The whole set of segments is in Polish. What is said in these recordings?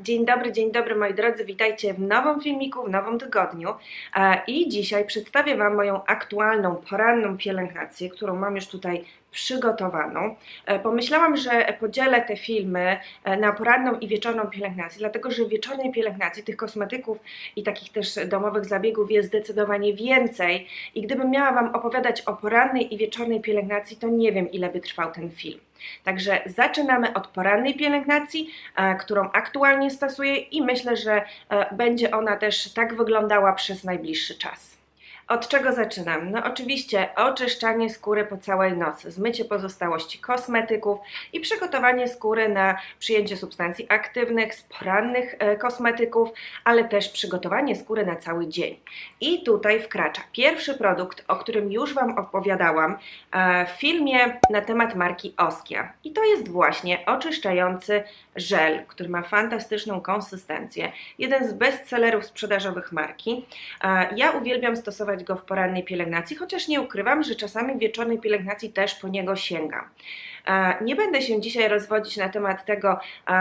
Dzień dobry moi drodzy, witajcie w nowym filmiku, w nowym tygodniu i dzisiaj przedstawię Wam moją aktualną poranną pielęgnację, którą mam już tutaj przygotowaną. Pomyślałam, że podzielę te filmy na poranną i wieczorną pielęgnację, dlatego że w wieczornej pielęgnacji tych kosmetyków i takich też domowych zabiegów jest zdecydowanie więcej i gdybym miała Wam opowiadać o porannej i wieczornej pielęgnacji, to nie wiem, ile by trwał ten film. Także zaczynamy od porannej pielęgnacji, którą aktualnie stosuję i myślę, że będzie ona też tak wyglądała przez najbliższy czas. Od czego zaczynam? No oczywiście oczyszczanie skóry po całej nocy, zmycie pozostałości kosmetyków i przygotowanie skóry na przyjęcie substancji aktywnych z porannych kosmetyków, ale też przygotowanie skóry na cały dzień. I tutaj wkracza pierwszy produkt, o którym już Wam opowiadałam w filmie na temat marki Oskia. I to jest właśnie oczyszczający żel, który ma fantastyczną konsystencję. Jeden z bestsellerów sprzedażowych marki. Ja uwielbiam stosować go w porannej pielęgnacji, chociaż nie ukrywam, że czasami w wieczornej pielęgnacji też po niego sięgam. Nie będę się dzisiaj rozwodzić na temat tego,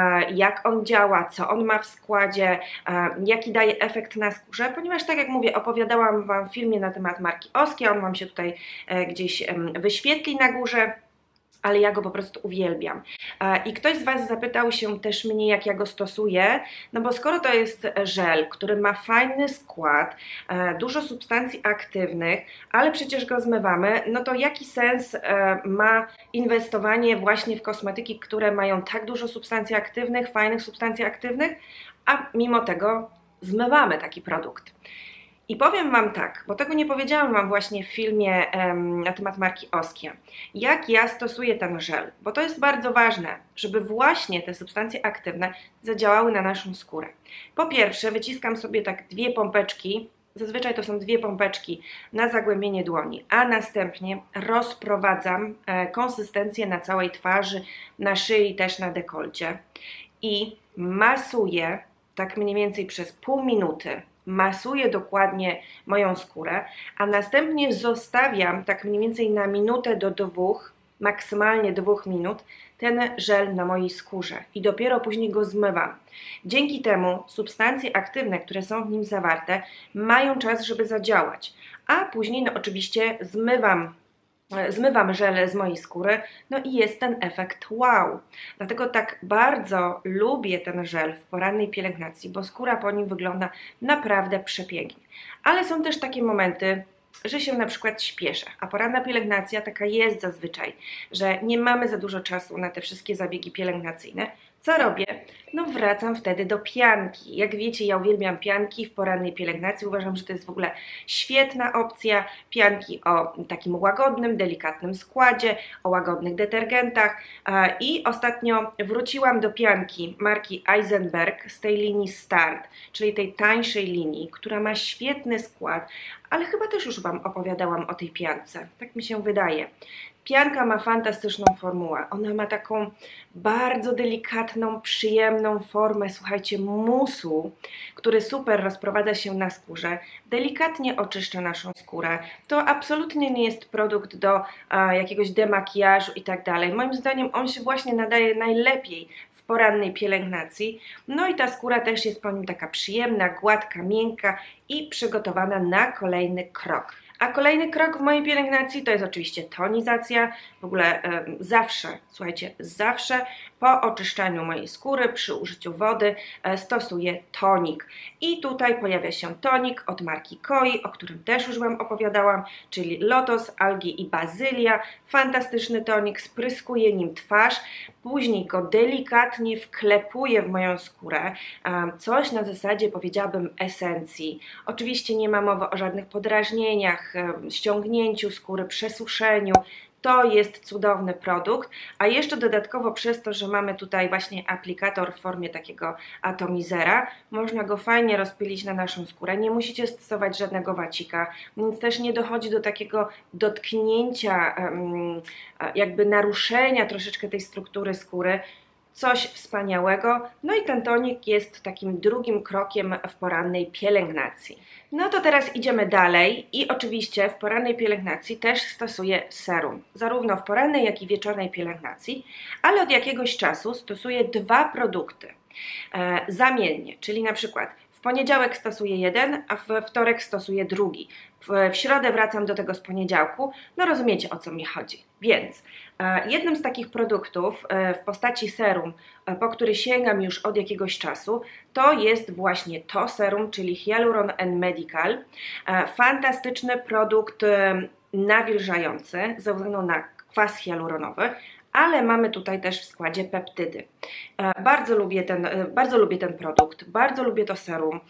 jak on działa, co on ma w składzie, jaki daje efekt na skórze, ponieważ tak jak mówię, opowiadałam Wam w filmie na temat marki Oskia, on Wam się tutaj gdzieś wyświetli na górze. Ale ja go po prostu uwielbiam. I ktoś z Was zapytał się też mnie, jak ja go stosuję, no bo skoro to jest żel, który ma fajny skład, dużo substancji aktywnych, ale przecież go zmywamy, no to jaki sens ma inwestowanie właśnie w kosmetyki, które mają tak dużo substancji aktywnych, fajnych substancji aktywnych, a mimo tego zmywamy taki produkt. I powiem Wam tak, bo tego nie powiedziałam Wam właśnie w filmie na temat marki Oskia. Jak ja stosuję ten żel, bo to jest bardzo ważne, żeby właśnie te substancje aktywne zadziałały na naszą skórę. Po pierwsze wyciskam sobie tak dwie pompeczki, zazwyczaj to są dwie pompeczki na zagłębienie dłoni, a następnie rozprowadzam konsystencję na całej twarzy, na szyi, też na dekolcie i masuję tak mniej więcej przez pół minuty. Masuję dokładnie moją skórę, a następnie zostawiam tak mniej więcej na minutę do 2, maksymalnie 2 minut, ten żel na mojej skórze i dopiero później go zmywam. Dzięki temu substancje aktywne, które są w nim zawarte, mają czas, żeby zadziałać, a później no oczywiście zmywam żel z mojej skóry, no i jest ten efekt wow. Dlatego tak bardzo lubię ten żel w porannej pielęgnacji, bo skóra po nim wygląda naprawdę przepięknie. Ale są też takie momenty, że się na przykład śpieszę, a poranna pielęgnacja taka jest zazwyczaj, że nie mamy za dużo czasu na te wszystkie zabiegi pielęgnacyjne. Co robię? No wracam wtedy do pianki. Jak wiecie, ja uwielbiam pianki w porannej pielęgnacji. Uważam, że to jest w ogóle świetna opcja. Pianki o takim łagodnym, delikatnym składzie, o łagodnych detergentach. I ostatnio wróciłam do pianki marki Eisenberg z tej linii Start, czyli tej tańszej linii, która ma świetny skład, ale chyba też już Wam opowiadałam o tej piance. Tak mi się wydaje. Pianka ma fantastyczną formułę. Ona ma taką bardzo delikatną, przyjemną formę, słuchajcie, musu, który super rozprowadza się na skórze, delikatnie oczyszcza naszą skórę. To absolutnie nie jest produkt do jakiegoś demakijażu i tak dalej. Moim zdaniem on się właśnie nadaje najlepiej w porannej pielęgnacji. No i ta skóra też jest po nim taka przyjemna, gładka, miękka i przygotowana na kolejny krok. A kolejny krok w mojej pielęgnacji to jest oczywiście tonizacja. W ogóle zawsze, słuchajcie, zawsze po oczyszczaniu mojej skóry przy użyciu wody stosuję tonik. I tutaj pojawia się tonik od marki Koi, o którym też już Wam opowiadałam, czyli lotos, algi i bazylia. Fantastyczny tonik, spryskuję nim twarz, później go delikatnie wklepuję w moją skórę. Coś na zasadzie, powiedziałabym, esencji. Oczywiście nie ma mowy o żadnych podrażnieniach, ściągnięciu skóry, przesuszeniu. To jest cudowny produkt, a jeszcze dodatkowo przez to, że mamy tutaj właśnie aplikator w formie takiego atomizera, można go fajnie rozpylić na naszą skórę. Nie musicie stosować żadnego wacika, więc też nie dochodzi do takiego dotknięcia, jakby naruszenia troszeczkę tej struktury skóry. Coś wspaniałego. No i ten tonik jest takim drugim krokiem w porannej pielęgnacji. No to teraz idziemy dalej i oczywiście w porannej pielęgnacji też stosuję serum. Zarówno w porannej, jak i wieczornej pielęgnacji, ale od jakiegoś czasu stosuję dwa produkty. Zamiennie, czyli na przykład w poniedziałek stosuję jeden, a we wtorek stosuję drugi. W środę wracam do tego z poniedziałku. No rozumiecie, o co mi chodzi. Więc jednym z takich produktów w postaci serum, po który sięgam już od jakiegoś czasu, to jest właśnie to serum, czyli Hyaluron Medical. Fantastyczny produkt nawilżający ze względu na kwas hialuronowy, ale mamy tutaj też w składzie peptydy. Bardzo lubię ten produkt, bardzo lubię to serum.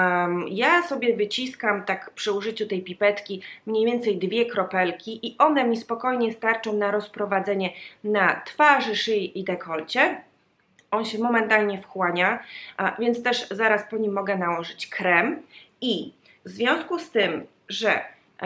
Ja sobie wyciskam tak przy użyciu tej pipetki mniej więcej 2 kropelki i one mi spokojnie starczą na rozprowadzenie na twarzy, szyi i dekolcie. On się momentalnie wchłania, więc też zaraz po nim mogę nałożyć krem i w związku z tym, że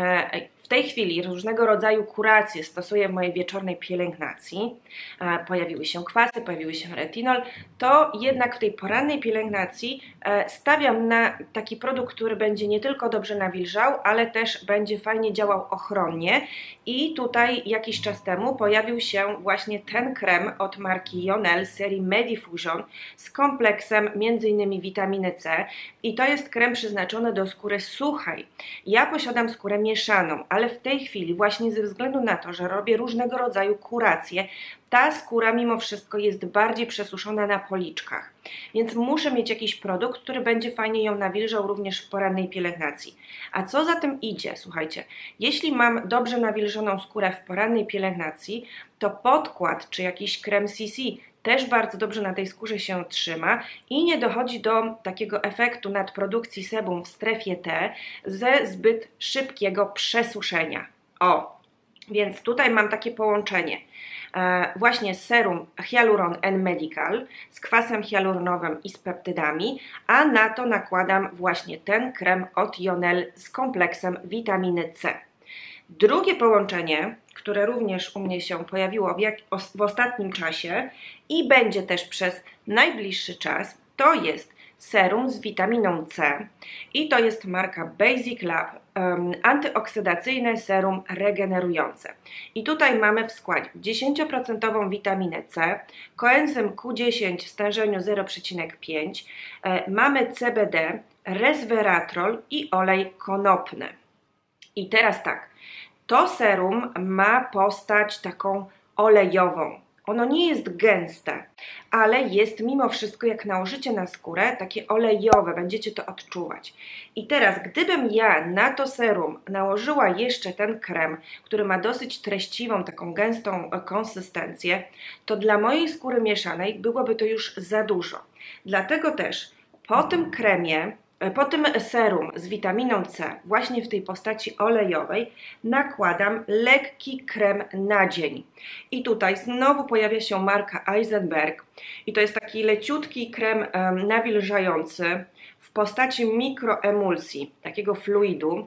w tej chwili różnego rodzaju kuracje stosuję w mojej wieczornej pielęgnacji, pojawiły się kwasy, pojawiły się retinol, to jednak w tej porannej pielęgnacji stawiam na taki produkt, który będzie nie tylko dobrze nawilżał, ale też będzie fajnie działał ochronnie i tutaj jakiś czas temu pojawił się właśnie ten krem od marki Yonel z serii Medifusion z kompleksem m.in. witaminy C i to jest krem przeznaczony do skóry suchej. Ja posiadam skórę mieszaną, ale w tej chwili właśnie ze względu na to, że robię różnego rodzaju kuracje, ta skóra mimo wszystko jest bardziej przesuszona na policzkach. Więc muszę mieć jakiś produkt, który będzie fajnie ją nawilżał również w porannej pielęgnacji. A co za tym idzie? Słuchajcie, jeśli mam dobrze nawilżoną skórę w porannej pielęgnacji, to podkład czy jakiś krem CC też bardzo dobrze na tej skórze się trzyma i nie dochodzi do takiego efektu nadprodukcji sebum w strefie T ze zbyt szybkiego przesuszenia. Więc tutaj mam takie połączenie. Właśnie serum Hyaluron Medical z kwasem hialuronowym i z peptydami, a na to nakładam właśnie ten krem od Yonel z kompleksem witaminy C. Drugie połączenie, które również u mnie się pojawiło w ostatnim czasie i będzie też przez najbliższy czas, to jest serum z witaminą C i to jest marka Basic Lab, antyoksydacyjne serum regenerujące. I tutaj mamy w składzie 10% witaminę C, koenzym Q10 w stężeniu 0,5, mamy CBD, resveratrol i olej konopny. I teraz tak, to serum ma postać taką olejową. Ono nie jest gęste, ale jest mimo wszystko, jak nałożycie na skórę, takie olejowe, będziecie to odczuwać. I teraz, gdybym ja na to serum nałożyła jeszcze ten krem, który ma dosyć treściwą, taką gęstą konsystencję, to dla mojej skóry mieszanej byłoby to już za dużo. Dlatego też po tym kremie, po tym serum z witaminą C, właśnie w tej postaci olejowej, nakładam lekki krem na dzień. I tutaj znowu pojawia się marka Eisenberg i to jest taki leciutki krem nawilżający w postaci mikroemulsji, takiego fluidu.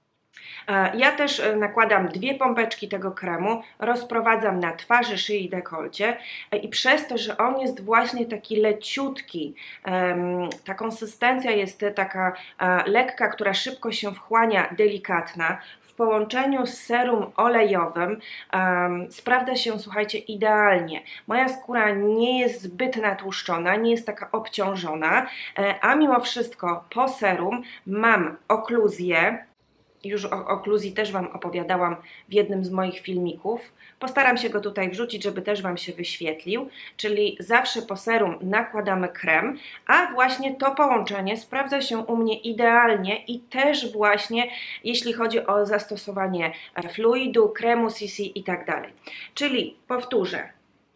Ja też nakładam 2 pompeczki tego kremu, rozprowadzam na twarzy, szyi i dekolcie i przez to, że on jest właśnie taki leciutki, ta konsystencja jest taka lekka, która szybko się wchłania, delikatna, w połączeniu z serum olejowym sprawdza się, słuchajcie, idealnie. Moja skóra nie jest zbyt natłuszczona, nie jest taka obciążona, a mimo wszystko po serum mam okluzję. Już o okluzji też Wam opowiadałam w jednym z moich filmików. Postaram się go tutaj wrzucić, żeby też Wam się wyświetlił. Czyli zawsze po serum nakładamy krem, a właśnie to połączenie sprawdza się u mnie idealnie i też właśnie jeśli chodzi o zastosowanie fluidu, kremu CC i tak dalej. Czyli powtórzę,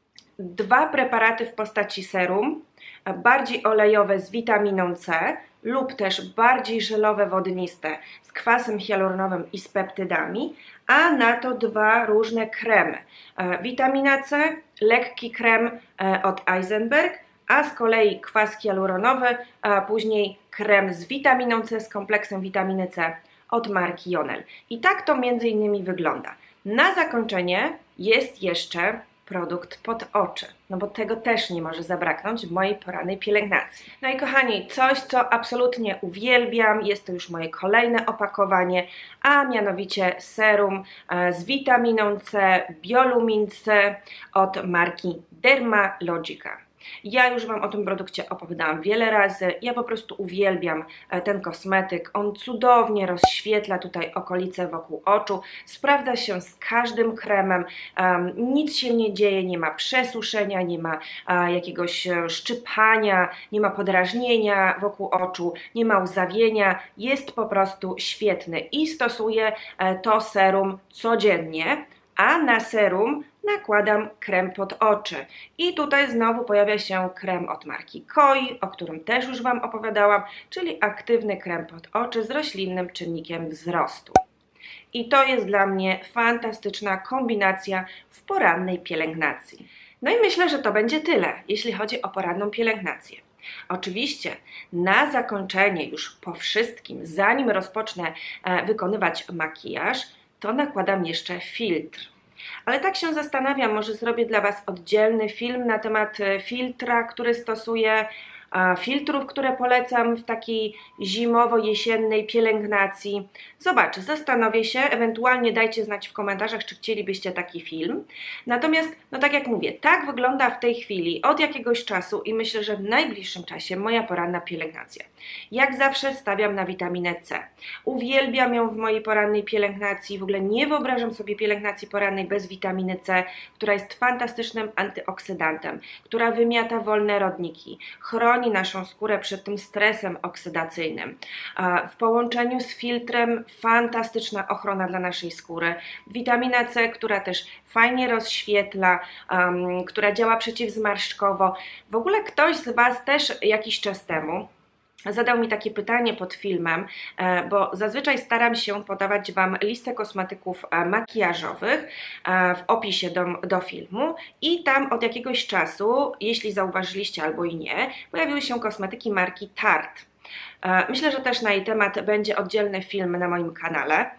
2 preparaty w postaci serum, bardziej olejowe z witaminą C lub też bardziej żelowe, wodniste z kwasem hialuronowym i z peptydami, a na to 2 różne kremy. Witamina C, lekki krem od Eisenberg, a z kolei kwas hialuronowy, a później krem z witaminą C, z kompleksem witaminy C od marki Yonel. I tak to między innymi wygląda. Na zakończenie jest jeszcze produkt pod oczy, no bo tego też nie może zabraknąć w mojej porannej pielęgnacji. No i kochani, coś co absolutnie uwielbiam, jest to już moje kolejne opakowanie, a mianowicie serum z witaminą C, Biolumin C od marki Dermalogica. Ja już Wam o tym produkcie opowiadałam wiele razy. Ja po prostu uwielbiam ten kosmetyk. On cudownie rozświetla tutaj okolice wokół oczu. Sprawdza się z każdym kremem. Nic się nie dzieje, nie ma przesuszenia, nie ma jakiegoś szczypania, nie ma podrażnienia wokół oczu, nie ma łzawienia. Jest po prostu świetny i stosuję to serum codziennie, a na serum nakładam krem pod oczy. I tutaj znowu pojawia się krem od marki Koi, o którym też już Wam opowiadałam, czyli aktywny krem pod oczy z roślinnym czynnikiem wzrostu. I to jest dla mnie fantastyczna kombinacja w porannej pielęgnacji. No i myślę, że to będzie tyle, jeśli chodzi o poranną pielęgnację. Oczywiście na zakończenie, już po wszystkim, zanim rozpocznę wykonywać makijaż, to nakładam jeszcze filtr. Ale tak się zastanawiam, może zrobię dla Was oddzielny film na temat filtra, który stosuję, filtrów, które polecam w takiej zimowo-jesiennej pielęgnacji. Zobaczę, zastanowię się, ewentualnie dajcie znać w komentarzach, czy chcielibyście taki film. Natomiast, no tak jak mówię, tak wygląda w tej chwili od jakiegoś czasu i myślę, że w najbliższym czasie moja poranna pielęgnacja. Jak zawsze stawiam na witaminę C. Uwielbiam ją w mojej porannej pielęgnacji, w ogóle nie wyobrażam sobie pielęgnacji porannej bez witaminy C, która jest fantastycznym antyoksydantem, która wymiata wolne rodniki, chroni naszą skórę przed tym stresem oksydacyjnym. W połączeniu z filtrem fantastyczna ochrona dla naszej skóry. Witamina C, która też fajnie rozświetla, która działa przeciwzmarszczkowo. W ogóle ktoś z Was też jakiś czas temu zadał mi takie pytanie pod filmem, bo zazwyczaj staram się podawać Wam listę kosmetyków makijażowych w opisie do filmu i tam od jakiegoś czasu, jeśli zauważyliście albo i nie, pojawiły się kosmetyki marki Tarte. Myślę, że też na jej temat będzie oddzielny film na moim kanale.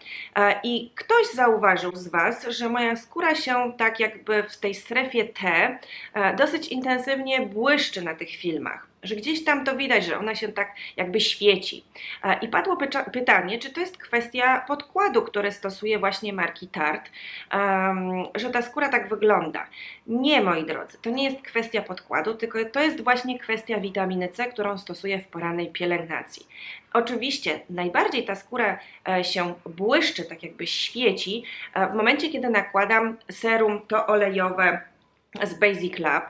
I ktoś zauważył z Was, że moja skóra się tak jakby w tej strefie T dosyć intensywnie błyszczy na tych filmach. Że gdzieś tam to widać, że ona się tak jakby świeci. I padło pytanie, czy to jest kwestia podkładu, który stosuje właśnie marki Tarte, że ta skóra tak wygląda. Nie, moi drodzy, to nie jest kwestia podkładu, tylko to jest właśnie kwestia witaminy C, którą stosuję w porannej pielęgnacji. Oczywiście najbardziej ta skóra się błyszczy, tak jakby świeci, w momencie, kiedy nakładam serum to olejowe z Basic Lab,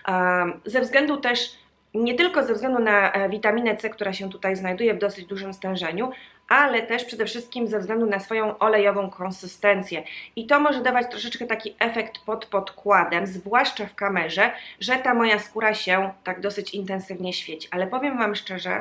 ze względu też nie tylko ze względu na witaminę C, która się tutaj znajduje w dosyć dużym stężeniu, ale też przede wszystkim ze względu na swoją olejową konsystencję. I to może dawać troszeczkę taki efekt pod podkładem, zwłaszcza w kamerze, że ta moja skóra się tak dosyć intensywnie świeci. Ale powiem Wam szczerze,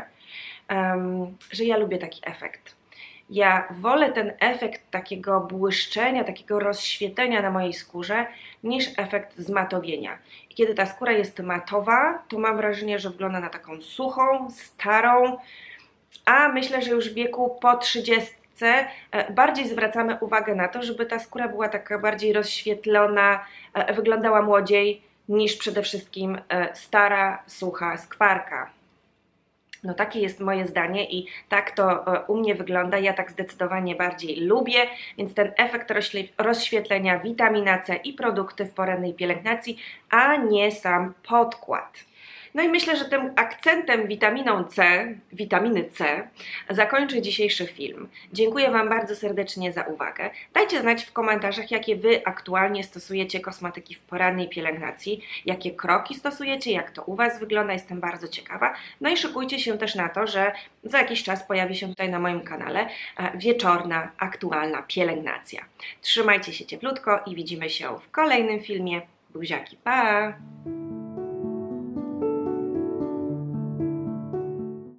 że ja lubię taki efekt. Ja wolę ten efekt takiego błyszczenia, takiego rozświetlenia na mojej skórze, niż efekt zmatowienia. I kiedy ta skóra jest matowa, to mam wrażenie, że wygląda na taką suchą, starą, a myślę, że już w wieku po 30 bardziej zwracamy uwagę na to, żeby ta skóra była taka bardziej rozświetlona, wyglądała młodziej, niż przede wszystkim stara, sucha skwarka. No takie jest moje zdanie i tak to u mnie wygląda, ja tak zdecydowanie bardziej lubię, więc ten efekt rozświetlenia, witamina C i produkty w porannej pielęgnacji, a nie sam podkład. No i myślę, że tym akcentem witaminy C zakończę dzisiejszy film. Dziękuję Wam bardzo serdecznie za uwagę. Dajcie znać w komentarzach, jakie Wy aktualnie stosujecie kosmetyki w porannej pielęgnacji, jakie kroki stosujecie, jak to u Was wygląda, jestem bardzo ciekawa. No i szykujcie się też na to, że za jakiś czas pojawi się tutaj na moim kanale wieczorna, aktualna pielęgnacja. Trzymajcie się cieplutko i widzimy się w kolejnym filmie. Buziaki, pa!